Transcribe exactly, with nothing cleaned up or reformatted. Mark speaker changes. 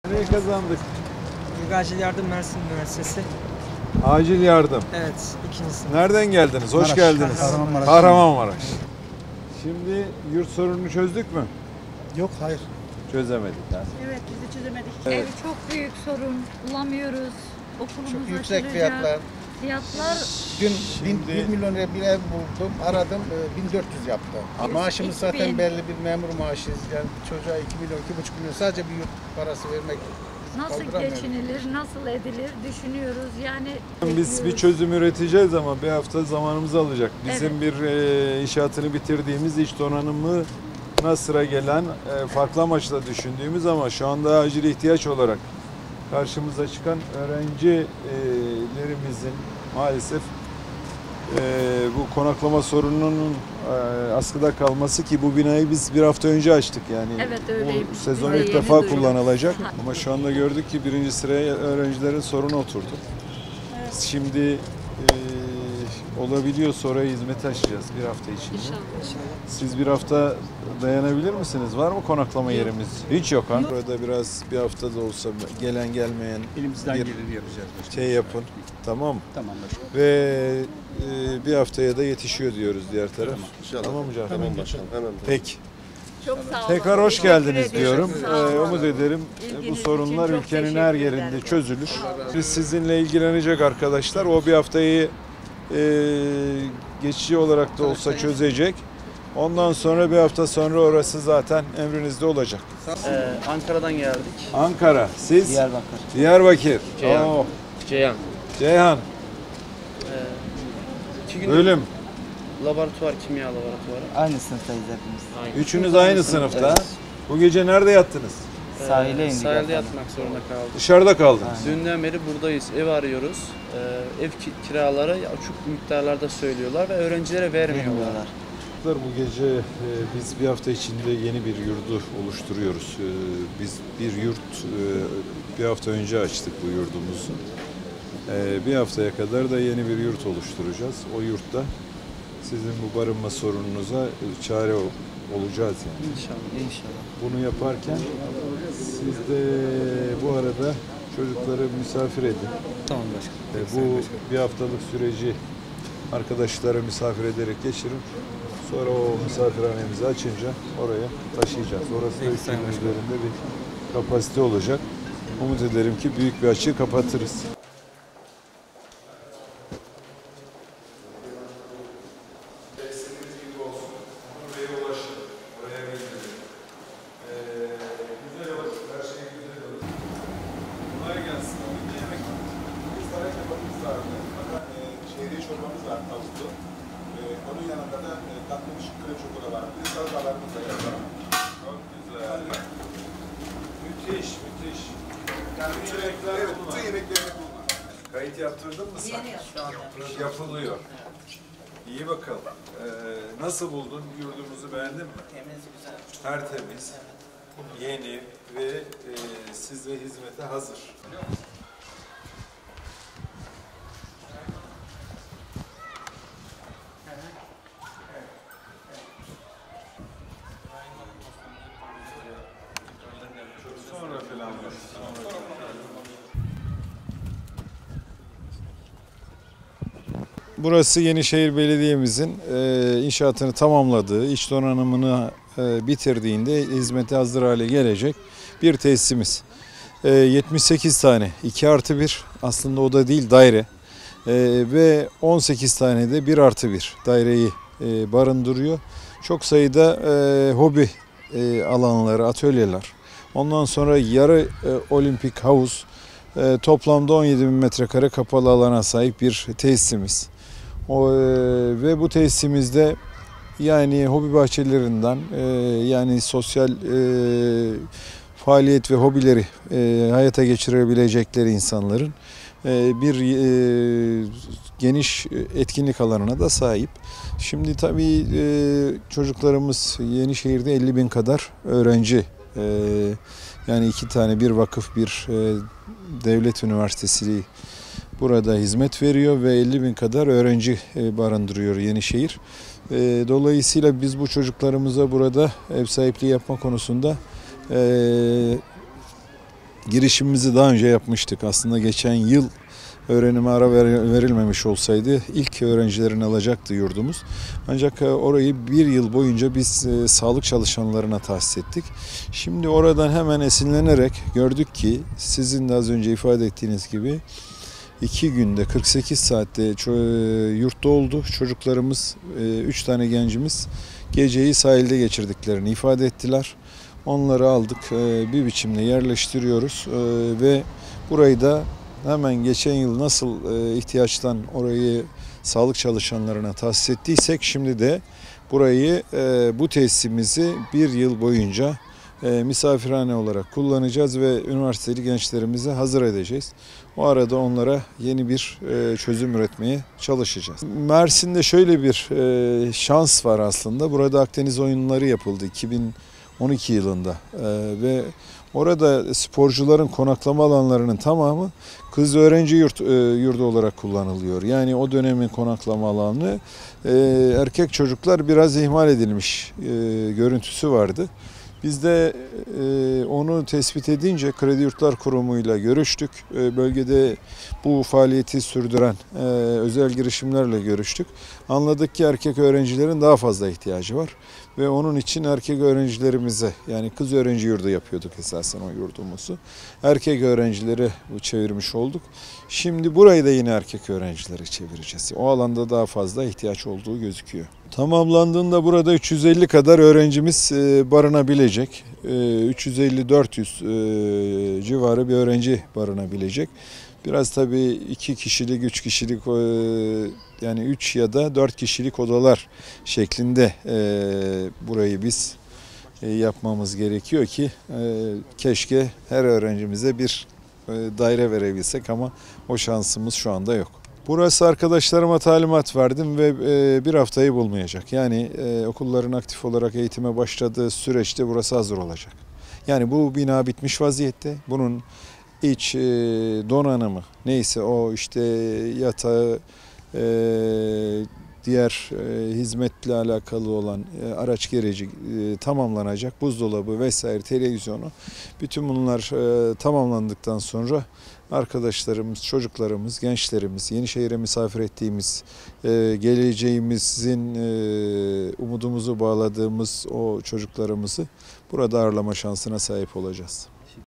Speaker 1: Nereye kazandık?
Speaker 2: Acil Yardım Mersin Üniversitesi.
Speaker 1: Acil yardım.
Speaker 2: Evet, ikinci sınıf.
Speaker 1: Nereden geldiniz? Hoş
Speaker 3: Maraş.
Speaker 1: geldiniz.
Speaker 3: Kahramanmaraş.
Speaker 1: Kahramanmaraş. Şimdi yurt sorununu çözdük mü?
Speaker 3: Yok, hayır.
Speaker 1: Çözemedik yani.
Speaker 4: Evet, biz de çözemedik.
Speaker 1: Evet.
Speaker 4: Ev çok büyük sorun. Bulamıyoruz. Okulumuz
Speaker 3: Çok yüksek
Speaker 4: açılacak.
Speaker 3: fiyatlar.
Speaker 4: Fiyatlar
Speaker 3: Dün
Speaker 1: Şimdi-
Speaker 3: bir milyon liraya bir ev buldum, aradım, e, bin dört yüz yaptı.
Speaker 4: Yüz,
Speaker 3: Maaşımız
Speaker 4: iki
Speaker 3: zaten
Speaker 4: bin.
Speaker 3: belli bir memur maaşıyız. Yani çocuğa iki milyon, iki buçuk milyon sadece bir yurt parası vermek
Speaker 4: nasıl
Speaker 3: kaldıramıyoruz.
Speaker 4: geçinilir, nasıl edilir düşünüyoruz. Yani
Speaker 1: Biz bir
Speaker 4: bekliyoruz.
Speaker 1: çözüm üreteceğiz ama bir hafta zamanımızı alacak. Bizim
Speaker 4: Evet.
Speaker 1: bir e, inşaatını bitirdiğimiz iç donanımına sıra gelen e, farklı amaçla düşündüğümüz ama şu anda acil ihtiyaç olarak karşımıza çıkan öğrencilerimizin maalesef e, bu konaklama sorununun e, askıda kalması ki bu binayı biz bir hafta önce açtık yani.
Speaker 4: Evet, öyleymiş.
Speaker 1: Bu sezon
Speaker 4: Biz de
Speaker 1: ilk
Speaker 4: yeni
Speaker 1: defa
Speaker 4: duyduk.
Speaker 1: kullanılacak
Speaker 4: Ha.
Speaker 1: ama şu anda gördük ki birinci sıraya öğrencilerin sorunu oturdu. Şimdi e, olabiliyor sonra hizmet açacağız bir hafta içinde.
Speaker 4: İnşallah.
Speaker 1: Siz bir hafta dayanabilir misiniz? Var mı konaklama yerimiz? Hiç yok ha. Burada biraz bir hafta da olsa gelen gelmeyen
Speaker 5: Elimizden
Speaker 1: bir
Speaker 5: geleni yapacağız başkanım.
Speaker 1: şey yapın. Tamam mı?
Speaker 5: Tamam başkanım.
Speaker 1: Ve e, bir haftaya da yetişiyor diyoruz diğer taraf.
Speaker 5: Tamam.
Speaker 6: İnşallah.
Speaker 1: Tamam mı Cafer?
Speaker 6: Tamam başkanım. Hemen.
Speaker 1: Peki.
Speaker 4: Çok sağ olun.
Speaker 1: Tekrar hoş
Speaker 4: Teşekkür
Speaker 1: geldiniz
Speaker 4: ediyorum.
Speaker 1: diyorum.
Speaker 4: Sağ
Speaker 1: Ee,
Speaker 4: olun.
Speaker 1: umut ederim e, bu
Speaker 4: İlginiz
Speaker 1: sorunlar
Speaker 4: için çok
Speaker 1: ülkenin her
Speaker 4: teşekkür
Speaker 1: yerinde
Speaker 4: ederim.
Speaker 1: çözülür. Biz sizinle ilgilenecek arkadaşlar o bir haftayı e, geçici olarak da olsa çözecek. Ondan sonra bir hafta sonra orası zaten emrinizde olacak.
Speaker 7: Ee, Ankara'dan geldik.
Speaker 1: Ankara, siz?
Speaker 7: Diyarbakır.
Speaker 1: Diyarbakır.
Speaker 7: Ceyhan.
Speaker 1: Oo,
Speaker 7: Ceyhan.
Speaker 1: Ceyhan.
Speaker 7: Ee, iki gün
Speaker 1: Bölüm.
Speaker 7: laboratuvar, kimya laboratuvarı.
Speaker 8: Aynı sınıftayız hepimiz.
Speaker 7: Aynı.
Speaker 1: Üçünüz aynı sınıfta.
Speaker 8: Evet.
Speaker 1: Bu gece nerede yattınız?
Speaker 7: Ee,
Speaker 8: Sahile indik
Speaker 7: Sahilde
Speaker 8: efendim.
Speaker 7: yatmak zorunda kaldık.
Speaker 1: Dışarıda kaldınız.
Speaker 8: Aynen.
Speaker 7: Dünden beri buradayız. Ev arıyoruz. Ee, ev ki- kiraları uçuk miktarlarda söylüyorlar ve öğrencilere vermiyorlar.
Speaker 8: Vermiyorlar.
Speaker 1: Bu gece e, biz bir hafta içinde yeni bir yurdu oluşturuyoruz. E, biz bir yurt e, bir hafta önce açtık bu yurdumuzu. E, bir haftaya kadar da yeni bir yurt oluşturacağız. O yurtta sizin bu barınma sorununuza e, çare ol- olacağız yani.
Speaker 7: İnşallah.
Speaker 8: İnşallah.
Speaker 1: Bunu yaparken siz de bu arada çocukları misafir edin.
Speaker 5: Tamam başkanım.
Speaker 1: E, bu bir haftalık süreci arkadaşlara misafir ederek geçirin. Sonra o misafirhanemizi açınca oraya taşıyacağız. Orası da
Speaker 5: Peki,
Speaker 1: üç
Speaker 5: Sayın
Speaker 1: gün
Speaker 5: Başkanım.
Speaker 1: üzerinde bir kapasite olacak. Umut ederim ki büyük bir açığı kapatırız. Kolay gelsin. Yemek saray kebabımız vardı. Şehriye çorbamız var tavuklu. Ee, onun yanında da e, tatlımış krem şokola var. Bir de salatalarımız da yazar. Çok güzel. Müthiş, müthiş. Yani bütün yemekler evet, bütün yemeklerini buldum. Kayıt yaptırdın mı sen? Yeni yapılıyor. İyi bakalım. Ee, nasıl buldun? Yurdumuzu beğendin mi?
Speaker 8: Temiz, güzel.
Speaker 1: Tertemiz, yeni ve e, size hizmete hazır. Sonra falan. Burası Yenişehir Belediye'mizin e, inşaatını tamamladığı, iç donanımını e, bitirdiğinde hizmete hazır hale gelecek bir tesisimiz. E, yetmiş sekiz tane iki artı bir aslında o da değil daire e, ve on sekiz tane de bir artı bir daireyi e, barındırıyor. Çok sayıda e, hobi e, alanları, atölyeler. Ondan sonra yarı e, olimpik havuz, e, toplamda on yedi bin metrekare kapalı alana sahip bir tesisimiz. O, e, ve bu tesisimizde yani hobi bahçelerinden e, yani sosyal e, faaliyet ve hobileri e, hayata geçirebilecekleri insanların e, bir e, geniş etkinlik alanına da sahip. Şimdi tabii e, çocuklarımız Yenişehir'de elli bin kadar öğrenci e, yani iki tane bir vakıf bir e, devlet üniversitesi burada hizmet veriyor ve elli bin kadar öğrenci barındırıyor Yenişehir. Dolayısıyla biz bu çocuklarımıza burada ev sahipliği yapma konusunda girişimimizi daha önce yapmıştık. Aslında geçen yıl öğrenime ara ver- verilmemiş olsaydı ilk öğrencilerini alacaktı yurdumuz. Ancak e, orayı bir yıl boyunca biz e, sağlık çalışanlarına tahsis ettik. Şimdi oradan hemen esinlenerek gördük ki sizin de az önce ifade ettiğiniz gibi iki günde kırk sekiz saatte ço- yurtta oldu. Çocuklarımız, e, üç tane gencimiz geceyi sahilde geçirdiklerini ifade ettiler. Onları aldık, e, bir biçimde yerleştiriyoruz e, ve burayı da hemen geçen yıl nasıl e, ihtiyaçtan orayı sağlık çalışanlarına tahsis ettiysek şimdi de burayı, e, bu tesisimizi bir yıl boyunca e, misafirhane olarak kullanacağız ve üniversiteli gençlerimizi hazır edeceğiz. O arada onlara yeni bir e, çözüm üretmeye çalışacağız. Mersin'de şöyle bir e, şans var aslında. Burada Akdeniz oyunları yapıldı iki bin on iki yılında e, ve orada sporcuların konaklama alanlarının tamamı kız öğrenci yurt, e, yurdu olarak kullanılıyor. Yani o dönemin konaklama alanı, e, erkek çocuklar biraz ihmal edilmiş e, görüntüsü vardı. Biz de e, onu tespit edince Kredi Yurtlar Kurumu'yla görüştük. E, bölgede bu faaliyeti sürdüren e, özel girişimlerle görüştük. Anladık ki erkek öğrencilerin daha fazla ihtiyacı var. Ve onun için erkek öğrencilerimize, yani kız öğrenci yurdu yapıyorduk esasen o yurdumuzu. Erkek öğrencileri çevirmiş olduk. Şimdi burayı da yine erkek öğrencilere çevireceğiz. O alanda daha fazla ihtiyaç olduğu gözüküyor. Tamamlandığında burada üç yüz elli kadar öğrencimiz barınabilecek. üç yüz elli dört yüz civarı bir öğrenci barınabilecek. Biraz tabii iki kişilik, üç kişilik, yani üç ya da dört kişilik odalar şeklinde burayı biz yapmamız gerekiyor ki keşke her öğrencimize bir daire verebilsek ama o şansımız şu anda yok. Burası, arkadaşlarıma talimat verdim ve bir haftayı bulmayacak. Yani okulların aktif olarak eğitime başladığı süreçte burası hazır olacak. Yani bu bina bitmiş vaziyette. Bunun iç donanımı neyse, o işte yatağı, diğer hizmetle alakalı olan araç gereci tamamlanacak. Buzdolabı vesaire, televizyonu, bütün bunlar tamamlandıktan sonra arkadaşlarımız, çocuklarımız, gençlerimiz, Yenişehir'e misafir ettiğimiz, geleceğimizin umudumuzu bağladığımız o çocuklarımızı burada ağırlama şansına sahip olacağız.